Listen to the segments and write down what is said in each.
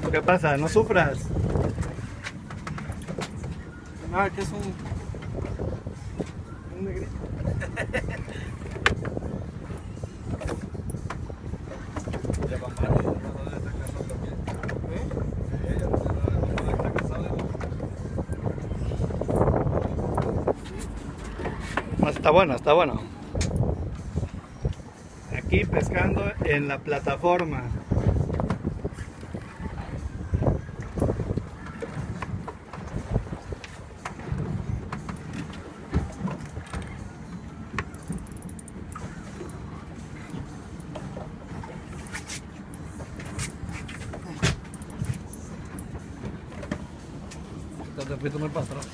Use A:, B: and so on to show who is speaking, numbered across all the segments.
A: ¿Qué pasa? No sufras.
B: No, que es un negrito.
A: No, está bueno, está bueno. Aquí pescando en la plataforma.
B: Te fuiste muy para atrás.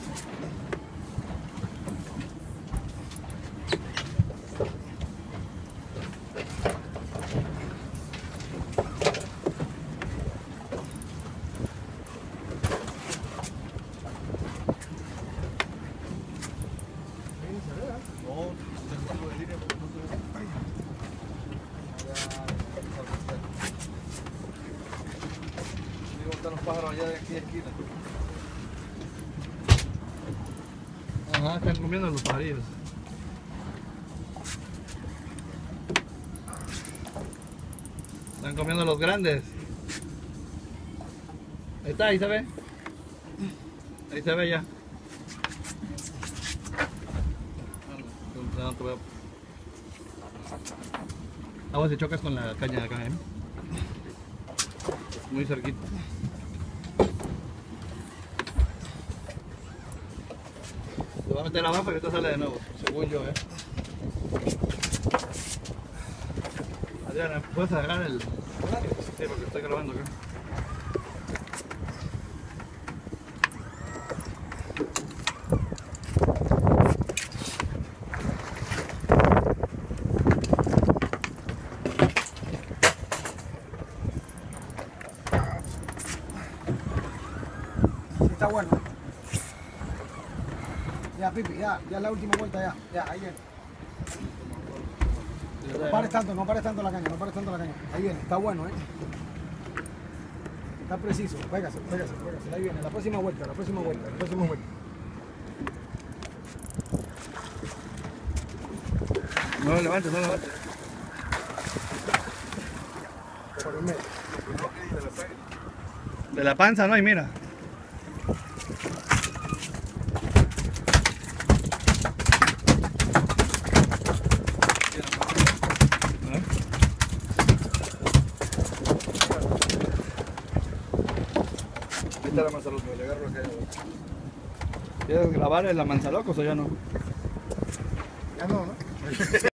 B: Están los pájaros allá de aquí de esquina.
A: Ajá, están comiendo los pajarillos. Están comiendo los grandes. Ahí está, ahí se ve. Ahí se ve ya. No te veo. Agua si chocas con la caña de acá, muy cerquita. Te voy a meter la mapa y ahorita sale de nuevo, según yo, Adriana, ¿puedes agarrar el...? Sí, porque estoy grabando acá.
C: Está bueno. Ya, Pipi, ya la última vuelta, ya, ahí viene. No pares tanto la caña, Ahí viene, está bueno, Está preciso, pégase. Ahí viene, la próxima vuelta.
A: No lo levantes,
C: Por el medio.
A: De la panza, ¿no? Y mira.
B: Ahí está la manzaloca, le agarro acá.
A: ¿Quieres grabar el manzalocos o ya no?
C: Ya no, ¿no?